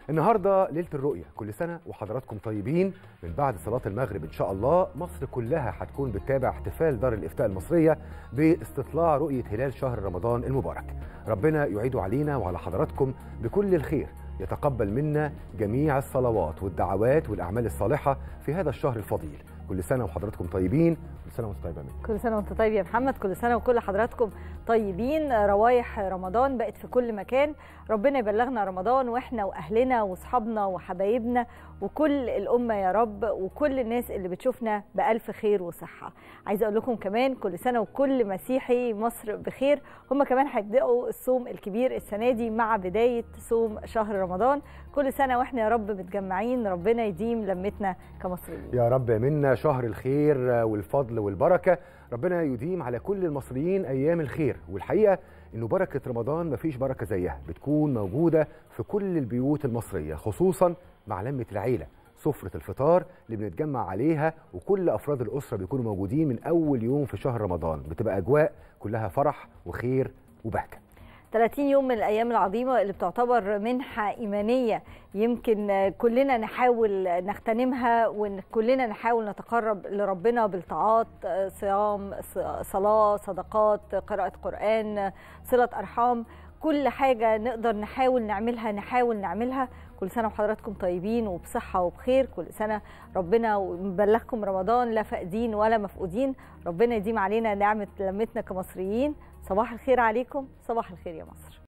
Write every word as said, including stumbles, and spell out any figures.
النهارده ليله الرؤيه، كل سنه وحضراتكم طيبين. من بعد صلاه المغرب ان شاء الله مصر كلها هتكون بتتابع احتفال دار الافتاء المصريه باستطلاع رؤيه هلال شهر رمضان المبارك. ربنا يعيده علينا وعلى حضراتكم بكل الخير، يتقبل منا جميع الصلوات والدعوات والاعمال الصالحه في هذا الشهر الفضيل. كل سنه وحضراتكم طيبين، كل سنه وانتم طيبين. كل سنه وانت طيب يا محمد، كل سنه وكل حضراتكم طيبين. روايح رمضان بقت في كل مكان، ربنا يبلغنا رمضان واحنا واهلنا واصحابنا وحبايبنا وكل الامه يا رب، وكل الناس اللي بتشوفنا بالف خير وصحه. عايزه اقول لكم كمان كل سنه وكل مسيحي مصر بخير، هم كمان هيبداوا الصوم الكبير السنه دي مع بدايه صوم شهر رمضان. كل سنه واحنا يا رب متجمعين، ربنا يديم لمتنا كمصريين يا رب. منا شهر الخير والفضل والبركه، ربنا يديم على كل المصريين ايام الخير. والحقيقه انه بركه رمضان مفيش بركه زيها، بتكون موجوده في كل البيوت المصريه، خصوصا مع لمه العيله، سفره الفطار اللي بنتجمع عليها وكل افراد الاسره بيكونوا موجودين من اول يوم في شهر رمضان. بتبقى اجواء كلها فرح وخير وبهجه. ثلاثين يوم من الأيام العظيمة اللي بتعتبر منحة إيمانية، يمكن كلنا نحاول نغتنمها وكلنا نحاول نتقرب لربنا بالطاعات، صيام، صلاة، صدقات، قراءة قرآن، صلة أرحام، كل حاجة نقدر نحاول نعملها نحاول نعملها. كل سنة وحضراتكم طيبين وبصحة وبخير، كل سنة ربنا ومبلغكم رمضان لا فاقدين ولا مفقودين. ربنا يديم علينا نعمة لمتنا كمصريين. صباح الخير عليكم، صباح الخير يا مصر.